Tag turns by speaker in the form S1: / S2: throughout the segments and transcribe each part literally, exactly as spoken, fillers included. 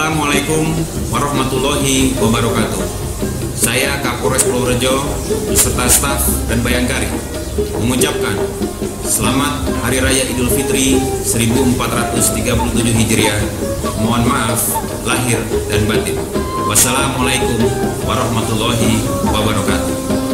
S1: Assalamualaikum warahmatullahi wabarakatuh. Saya Kapolres Purworejo beserta staf dan bayangkari mengucapkan selamat Hari Raya Idul Fitri seribu empat ratus tiga puluh tujuh Hijriah. Mohon maaf lahir dan batin. Wassalamualaikum warahmatullahi wabarakatuh.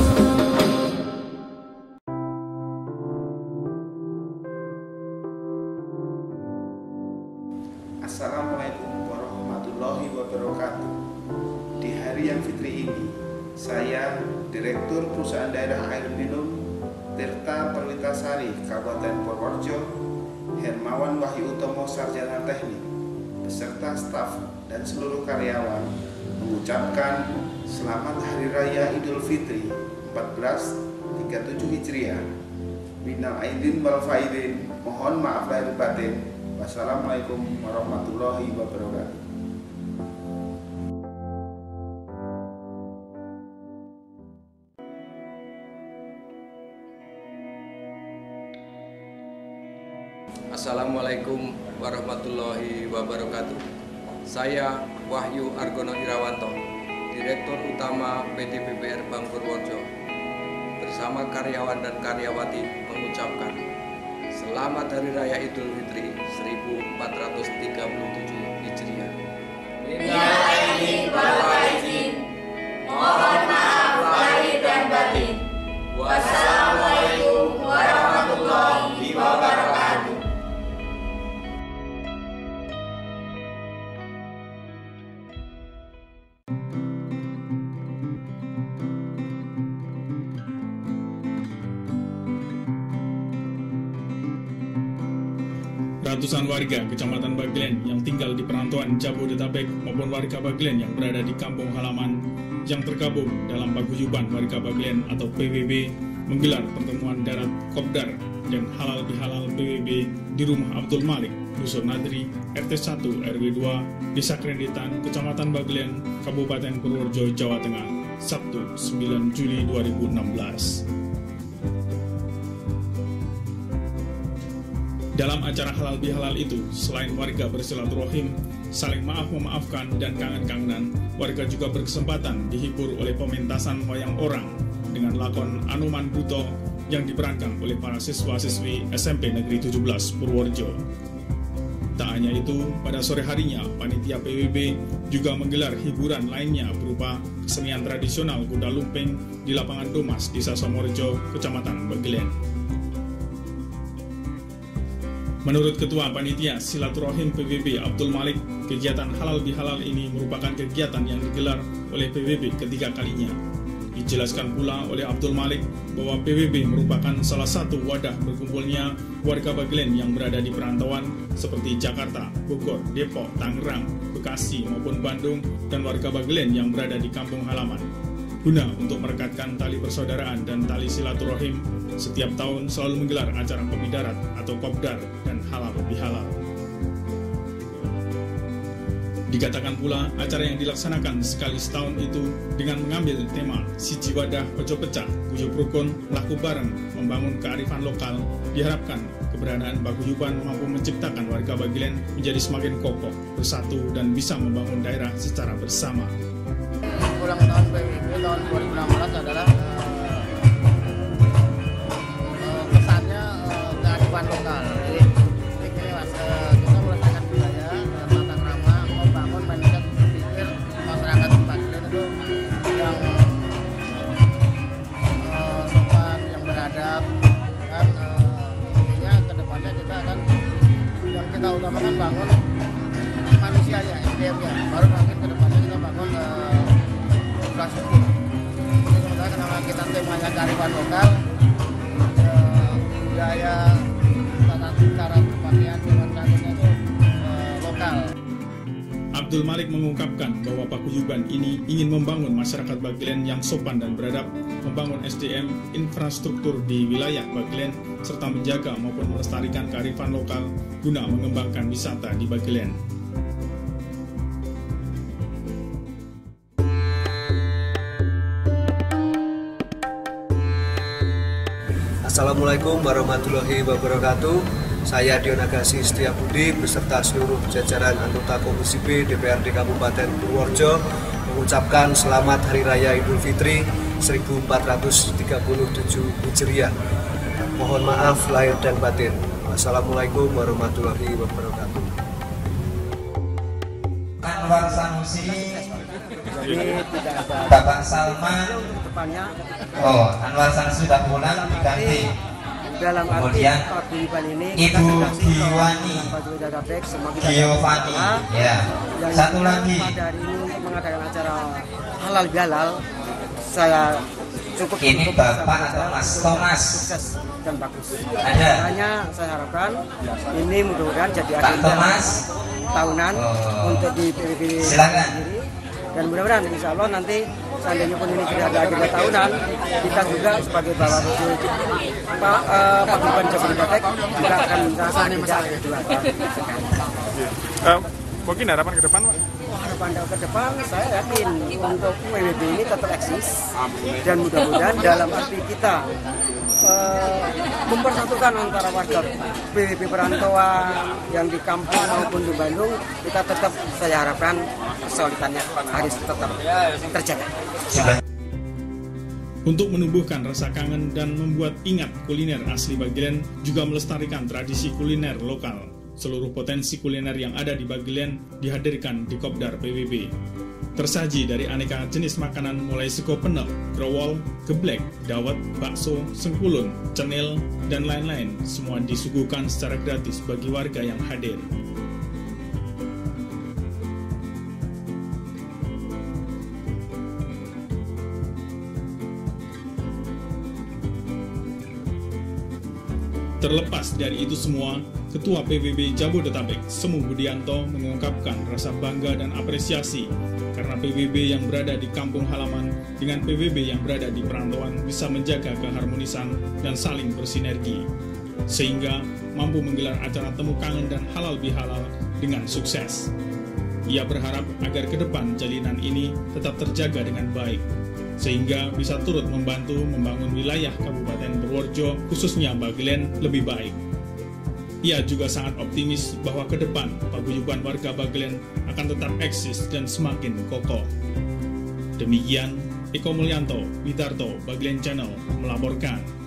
S2: Assalamualaikum warahmatullahi wabarakatuh. Di hari yang fitri ini, saya, Direktur Perusahaan Daerah Air Minum Tirta Perwitasari Kabupaten Purworejo, Hermawan Wahyu Utomo Sarjana Teknik, beserta staf dan seluruh karyawan mengucapkan Selamat Hari Raya Idul Fitri seribu empat ratus tiga puluh tujuh Hijriah. Minal aidin wal faidin. Mohon maaf lahir batin. Wassalamualaikum warahmatullahi wabarakatuh.
S3: Assalamualaikum warahmatullahi wabarakatuh. Saya Wahyu Argono Irawanto, Direktur Utama P T P P R Bank Purworejo, bersama karyawan dan karyawati mengucapkan Selamat Hari Raya Idul Fitri seribu empat ratus tiga puluh tujuh Hijriah.
S4: Minal aidin wal faizin. Mohon maaf lahir dan batin. Wassalamualaikum warahmatullahi wabarakatuh.
S5: Ratusan warga Kecamatan Bagelen yang tinggal di perantauan Jabodetabek maupun warga Bagelen yang berada di kampung halaman yang tergabung dalam paguyuban warga Bagelen atau P W B menggelar pertemuan darat Kopdar dan halal bihalal P W B di rumah Abdul Malik, Dusun Nadri, R T satu R W dua, Desa Krenditan, Kecamatan Bagelen, Kabupaten Purworejo, Jawa Tengah, Sabtu sembilan Juli dua ribu enam belas. Dalam acara halal bihalal itu, selain warga bersilaturahim, saling maaf memaafkan dan kangen-kangenan, warga juga berkesempatan dihibur oleh pementasan wayang orang dengan lakon Anoman Buto yang diperankan oleh para siswa-siswi S M P Negeri tujuh belas Purworejo. Tak hanya itu, pada sore harinya, panitia P W B juga menggelar hiburan lainnya berupa kesenian tradisional kuda lumping di lapangan Domas, Desa Somorejo, Kecamatan Bagelen. Menurut Ketua Panitia Silaturahim P W B Abdul Malik, kegiatan halal bihalal ini merupakan kegiatan yang digelar oleh P W B ketiga kalinya. Dijelaskan pula oleh Abdul Malik bahwa P W B merupakan salah satu wadah berkumpulnya warga Bagelen yang berada di perantauan seperti Jakarta, Bogor, Depok, Tangerang, Bekasi maupun Bandung, dan warga Bagelen yang berada di kampung halaman. Guna untuk merekatkan tali persaudaraan dan tali silaturahim, setiap tahun selalu menggelar acara kopi darat atau kopdar dan halal bihalal. Dikatakan pula acara yang dilaksanakan sekali setahun itu dengan mengambil tema Siji Wadah Ojo Pecah, Guyub Rukun, Laku Bareng, membangun kearifan lokal. Diharapkan keberadaan paguyuban mampu menciptakan warga Bagelen menjadi semakin kokoh, bersatu, dan bisa membangun daerah secara bersama.
S6: Ulang tahun P W B tahun dua ribu enam belas adalah uh, uh, kesannya uh, kearifan lokal. Jadi, jadi mas, uh, kita merasakan budaya, uh, tata krama, membangun mindset berpikir masyarakat Bagelen itu yang uh, sopan, yang beradab, dan uh, intinya kedepannya kita akan yang kita utamakan bangun manusianya, S D M-nya, baru nanti kedepannya kita bangun uh, infrastruktur. Jadi sementara kenapa kita temanya kearifan lokal, eh, budaya, tata cara berpakaian dan sebagainya itu eh, lokal.
S5: Abdul Malik mengungkapkan bahwa paguyuban ini ingin membangun masyarakat Bagelen yang sopan dan beradab, membangun S D M, infrastruktur di wilayah Bagelen, serta menjaga maupun melestarikan kearifan lokal guna mengembangkan wisata di Bagelen.
S7: Assalamualaikum warahmatullahi wabarakatuh. Saya Dion Agassi Setiabudi beserta seluruh jajaran anggota Komisi B D P R D Kabupaten Purworejo mengucapkan selamat Hari Raya Idul Fitri seribu empat ratus tiga puluh tujuh Hijriah. Mohon maaf lahir dan batin. Wassalamualaikum warahmatullahi wabarakatuh.
S8: Anwar Sanusi, Bapak Salman, oh Anwar Sanusi sudah pulang diganti.
S6: Dalam
S8: kemudian
S6: ini,
S8: Ibu Giwani, Giovanni, ya. Satu lagi.
S6: Pada hari ini untuk mengadakan acara halal bihalal, saya cukup
S8: ini
S6: cukup
S8: Bapak atau Mas Thomas
S6: sukses dan bagus.
S8: Ada.
S6: Hanya saya harapkan ini mudah-mudahan jadi
S8: Pak Thomas
S6: tahunan oh. untuk di P B B sendiri, dan mudah-mudahan insya Allah nanti seandainya pun ini tidak ada agenda tahunan, kita juga sebagai Bapak Pak uh, Paguyuban Jabodetabek juga akan merasa tidak kedua.
S5: Uh, mungkin harapan ke depan, Pak?
S6: Harapan ke depan, saya yakin untuk P B B ini tetap eksis dan mudah-mudahan dalam arti kita uh, mempersatukan antara warga P B B perantauan yang di kampung maupun di Bandung, kita tetap saya harapkan kesulitannya harus tetap terjaga.
S5: Untuk menumbuhkan rasa kangen dan membuat ingat kuliner asli Bagelen, juga melestarikan tradisi kuliner lokal. Seluruh potensi kuliner yang ada di Bagelen dihadirkan di Kopdar P B B. Tersaji dari aneka jenis makanan mulai sego penek, growol, geblek, dawet, bakso, sengkulun, cenil, dan lain-lain, semua disuguhkan secara gratis bagi warga yang hadir. Terlepas dari itu semua, Ketua P B B Jabodetabek Semu Budianto mengungkapkan rasa bangga dan apresiasi karena P B B yang berada di kampung halaman dengan P B B yang berada di perantauan bisa menjaga keharmonisan dan saling bersinergi, sehingga mampu menggelar acara temu kangen dan halal bihalal dengan sukses. Ia berharap agar ke depan jalinan ini tetap terjaga dengan baik, sehingga bisa turut membantu membangun wilayah Kabupaten Purworejo, khususnya Bagelen, lebih baik. Ia juga sangat optimis bahwa ke depan paguyuban warga Bagelen akan tetap eksis dan semakin kokoh. Demikian, Eko Mulyanto, Widarto, Bagelen Channel melaporkan.